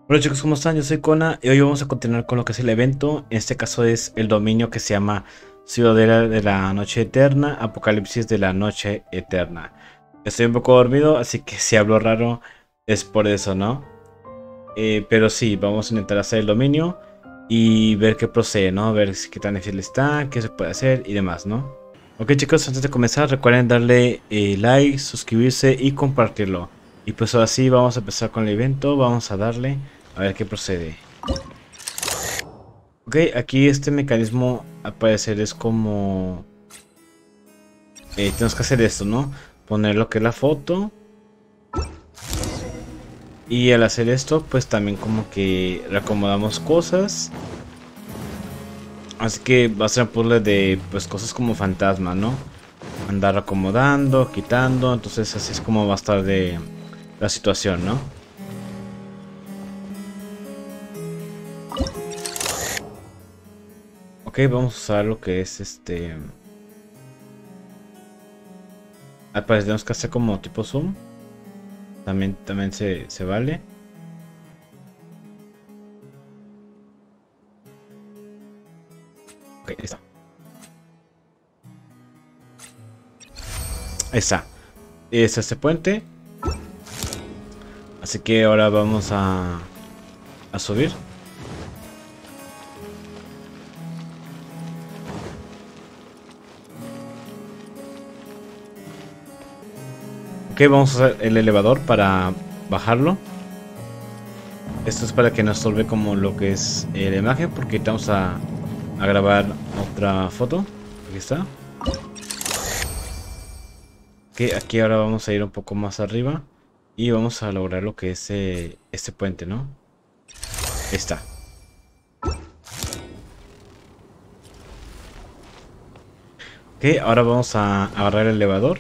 Hola chicos, ¿cómo están? Yo soy Kona y hoy vamos a continuar con lo que es el evento. En este caso es el dominio que se llama Ciudadela de la Noche Eterna, Apocalipsis de la Noche Eterna. Estoy un poco dormido, así que si hablo raro es por eso, ¿no? Pero sí, vamos a intentar hacer el dominio y ver qué procede, ¿no? Ver qué tan difícil está, qué se puede hacer y demás, ¿no? Ok chicos, antes de comenzar recuerden darle like, suscribirse y compartirlo. Y pues ahora sí, vamos a empezar con el evento, vamos a darle a ver qué procede. Ok, aquí este mecanismo al parecer es como... tenemos que hacer esto, ¿no? Poner lo que es la foto. Y al hacer esto, pues también como que reacomodamos cosas. Así que va a ser un puzzle de pues cosas como fantasma, ¿no? Andar acomodando, quitando. Entonces así es como va a estar de la situación, ¿no? Ok, vamos a usar lo que es este... Al parecer tenemos que hacer como tipo zoom. También se vale. Ok, ahí está. Ahí está. Es este puente. Así que ahora vamos a subir. Ok, vamos a usar el elevador para bajarlo. Esto es para que nos solve como lo que es la imagen, porque vamos a grabar otra foto. Aquí está. Ok, aquí ahora vamos a ir un poco más arriba y vamos a lograr lo que es este puente, ¿no? Ahí está. Ok, ahora vamos a agarrar el elevador.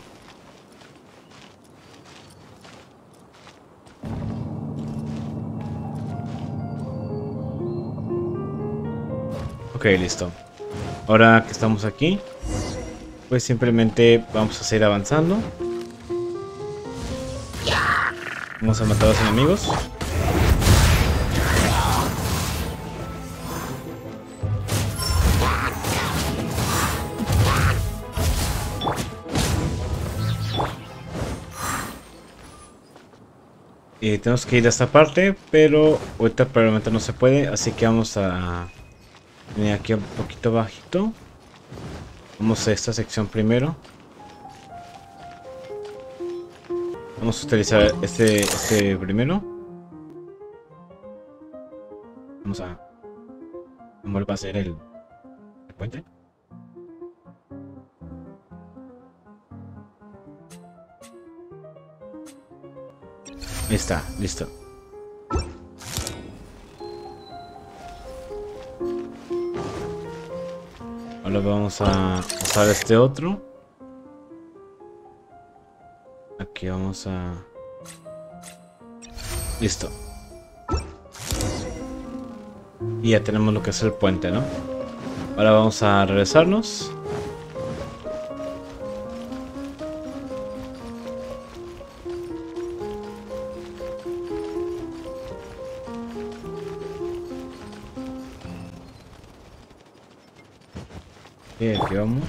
Ok, listo. Ahora que estamos aquí, pues simplemente vamos a seguir avanzando. Vamos a matar a los enemigos. Y tenemos que ir a esta parte, pero ahorita probablemente no se puede, así que vamos a venir aquí un poquito bajito. Vamos a esta sección primero. Vamos a utilizar este primero. Vamos a volver a hacer el puente. Ahí está, listo. Ahora vamos a usar este otro. Aquí vamos a... Listo. Y ya tenemos lo que es el puente, ¿no? Ahora vamos a regresarnos. Y aquí vamos.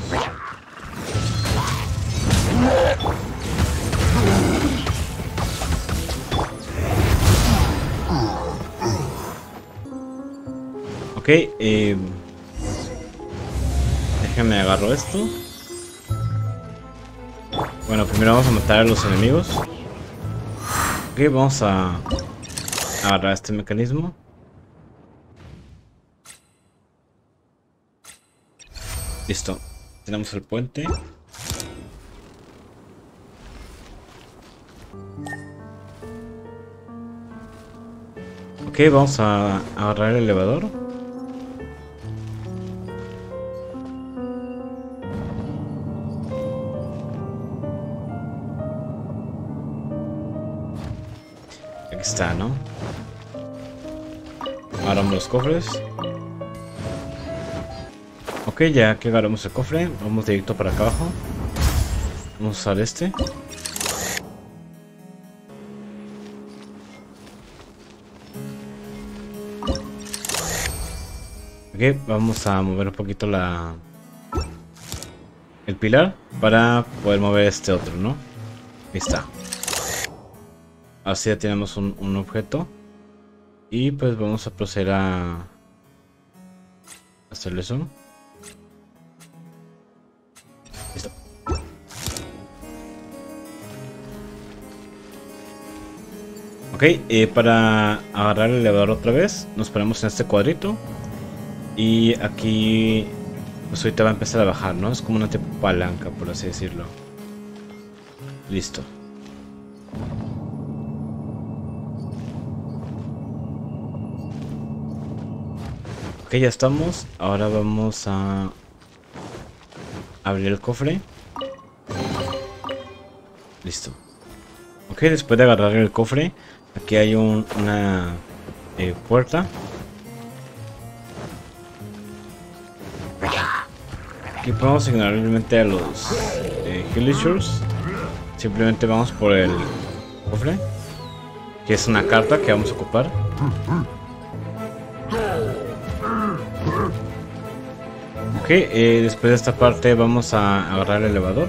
Ok, déjenme agarro esto. Bueno, primero vamos a matar a los enemigos. Ok, vamos a agarrar este mecanismo. Listo, tenemos el puente. Ok, vamos a agarrar el elevador. Aquí está, ¿no? Agarramos los cofres. Ok, ya que agarramos el cofre, vamos directo para acá abajo. Vamos a usar este. Ok, vamos a mover un poquito el pilar para poder mover este otro, ¿no? Ahí está. Así ya tenemos un objeto. Y pues vamos a proceder a hacerle eso. Listo. Ok, para agarrar el elevador otra vez, nos ponemos en este cuadrito. Y aquí, pues ahorita va a empezar a bajar, ¿no? Es como una tipo palanca, por así decirlo. Listo. Ok, ya estamos. Ahora vamos a abrir el cofre. Listo. Ok, después de agarrar el cofre, aquí hay una puerta. Aquí podemos ignorar realmente a los Hillishers. Simplemente vamos por el cofre, que es una carta que vamos a ocupar. Ok, después de esta parte vamos a agarrar el elevador.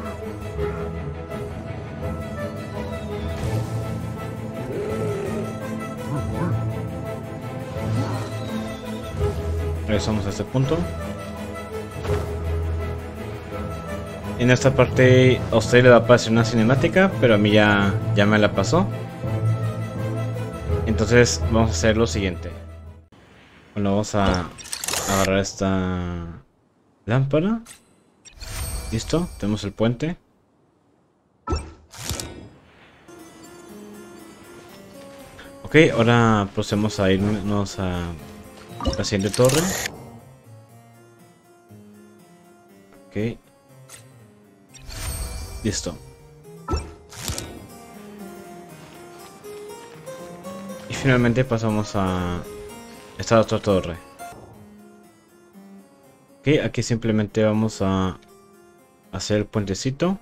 Regresamos a este punto. En esta parte a usted le va a aparecer una cinemática, pero a mí ya me la pasó. Entonces vamos a hacer lo siguiente. Bueno, vamos a agarrar esta lámpara. Listo, tenemos el puente. Ok, ahora procedemos a irnos a la siguiente torre. Ok. Listo. Y finalmente pasamos a esta otra torre. Ok, aquí simplemente vamos a hacer el puentecito.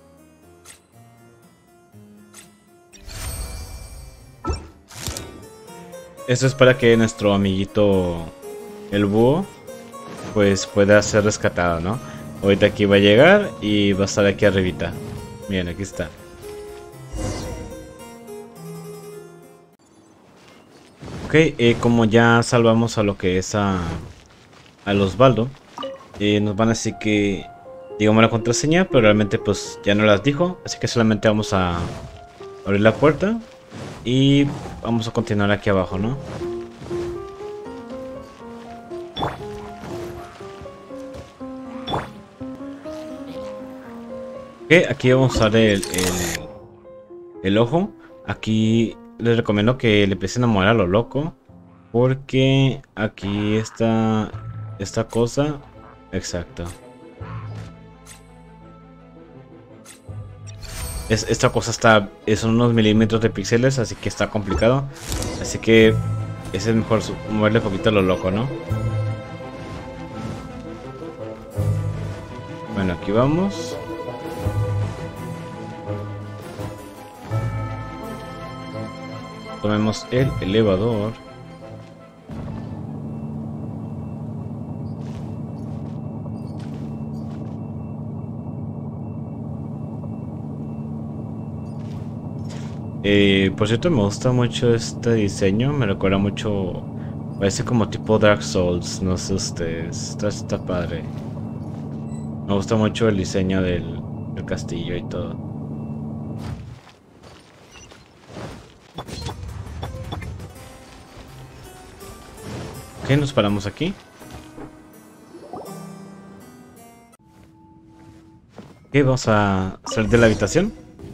Esto es para que nuestro amiguito el búho pues pueda ser rescatado, ¿no? Ahorita aquí va a llegar y va a estar aquí arribita. Miren, aquí está. Ok, como ya salvamos a lo que es a Osvaldo, nos van a decir que digamos la contraseña, pero realmente pues ya no las dijo, así que solamente vamos a abrir la puerta y vamos a continuar aquí abajo, ¿no? Ok, aquí vamos a usar el ojo. Aquí les recomiendo que le empiecen a mover a lo loco, porque aquí está esta cosa. Exacto. Esta cosa son unos milímetros de píxeles, así que está complicado. Así que es mejor moverle un poquito a lo loco, ¿no? Bueno, aquí vamos. Tomemos el elevador. Por cierto, me gusta mucho este diseño. Me recuerda mucho. Parece como tipo Dark Souls. No sé ustedes. Está padre. Me gusta mucho el diseño del castillo y todo. Ok, nos paramos aquí. Ok, vamos a salir de la habitación.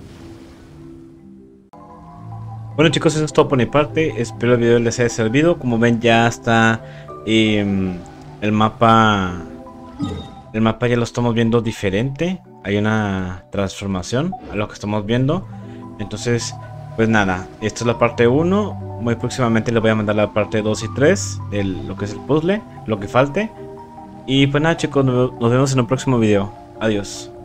Bueno chicos, eso es todo por mi parte. Espero el video les haya servido. Como ven, ya está el mapa. El mapa ya lo estamos viendo diferente. Hay una transformación a lo que estamos viendo. Entonces, pues nada, esta es la parte 1. Muy próximamente les voy a mandar la parte 2 y 3 de lo que es el puzzle, lo que falte. Y pues nada chicos, nos vemos en un próximo video. Adiós.